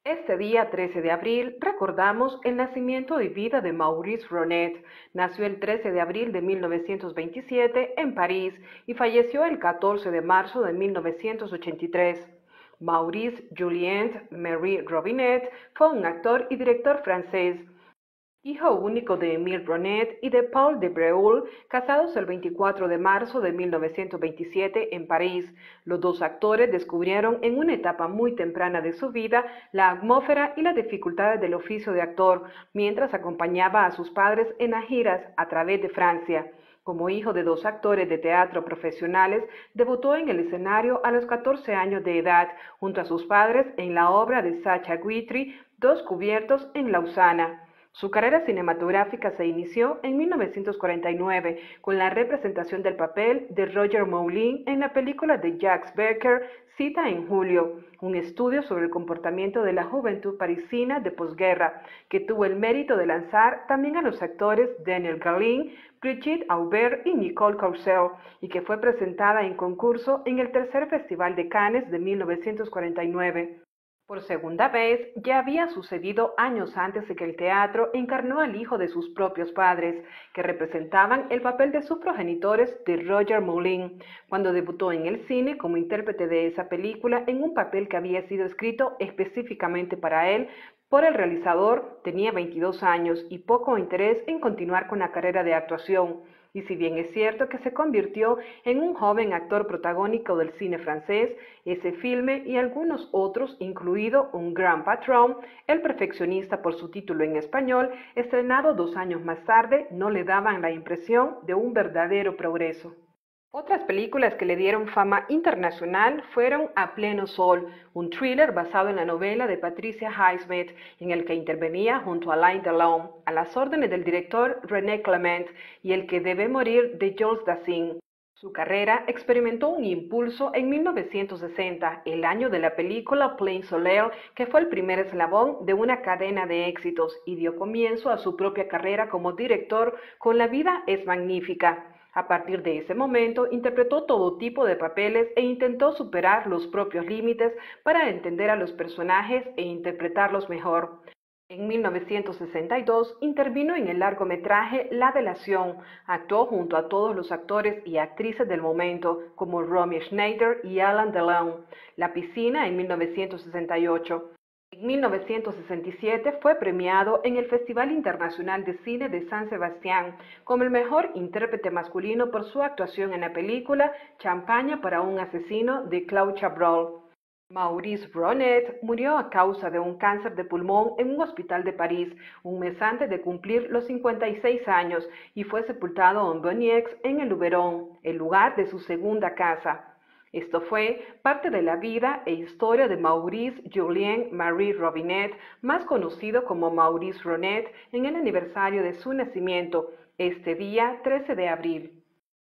Este día 13 de abril recordamos el nacimiento y vida de Maurice Ronet. Nació el 13 de abril de 1927 en París y falleció el 14 de marzo de 1983. Maurice Julien Marie Robinet fue un actor y director francés, hijo único de Émile Ronet y de Paul de Breuil, casados el 24 de marzo de 1927 en París. Los dos actores descubrieron en una etapa muy temprana de su vida la atmósfera y las dificultades del oficio de actor, mientras acompañaba a sus padres en las giras a través de Francia. Como hijo de dos actores de teatro profesionales, debutó en el escenario a los 14 años de edad, junto a sus padres en la obra de Sacha Guitry, Dos cubiertos en Lausana. Su carrera cinematográfica se inició en 1949 con la representación del papel de Roger Moulin en la película de Jacques Becker, Cita en Julio, un estudio sobre el comportamiento de la juventud parisina de posguerra, que tuvo el mérito de lanzar también a los actores Daniel Galin, Brigitte Aubert y Nicole Courcelle, y que fue presentada en concurso en el tercer Festival de Cannes de 1949. Por segunda vez, ya había sucedido años antes de que el teatro encarnó al hijo de sus propios padres, que representaban el papel de sus progenitores de Roger Moulin, cuando debutó en el cine como intérprete de esa película en un papel que había sido escrito específicamente para él por el realizador. Tenía 22 años y poco interés en continuar con la carrera de actuación. Y si bien es cierto que se convirtió en un joven actor protagónico del cine francés, ese filme y algunos otros, incluido Un Gran Patrón, El Perfeccionista por su título en español, estrenado 2 años más tarde, no le daban la impresión de un verdadero progreso. Otras películas que le dieron fama internacional fueron A Pleno Sol, un thriller basado en la novela de Patricia Highsmith, en el que intervenía junto a Alain Delon, a las órdenes del director René Clement, y El que debe morir de Jules Dassin. Su carrera experimentó un impulso en 1960, el año de la película Plein Soleil, que fue el primer eslabón de una cadena de éxitos y dio comienzo a su propia carrera como director con La vida es magnífica. A partir de ese momento, interpretó todo tipo de papeles e intentó superar los propios límites para entender a los personajes e interpretarlos mejor. En 1962 intervino en el largometraje La Delación. Actuó junto a todos los actores y actrices del momento, como Romy Schneider y Alain Delon. La piscina en 1968. En 1967 fue premiado en el Festival Internacional de Cine de San Sebastián como el mejor intérprete masculino por su actuación en la película Champaña para un asesino de Claude Chabrol. Maurice Ronet murió a causa de un cáncer de pulmón en un hospital de París un mes antes de cumplir los 56 años y fue sepultado en Bonniex, en el Luberon, el lugar de su segunda casa. Esto fue parte de la vida e historia de Maurice Julien Marie Robinet, más conocido como Maurice Ronet, en el aniversario de su nacimiento, este día 13 de abril.